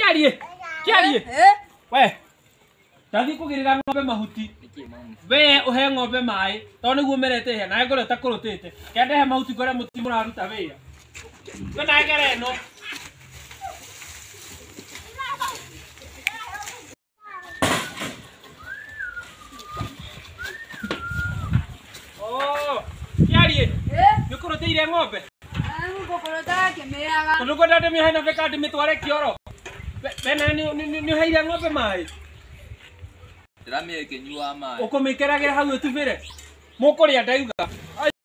Kiarie. We. Ndathi kugirira ng'ombe mahuti. We uhe ng'ombe mai. To niguo merete he na ngore ta kurutite. Kende he mahuti ngore muti muraruta wira. We na ngere no. Oh, kiarie. Nikurutire ng'ombe. Ngũkũrũta kĩmĩaga. Tondũ ndate mĩhe na beka ndĩmĩtware kĩoro. Bena nĩ haire ng'ombe mai. Ndĩramĩhe ĩkĩnyua mai. Ũkũmĩkeragira hau ĩtubĩre. Mũkũrĩa ndauga.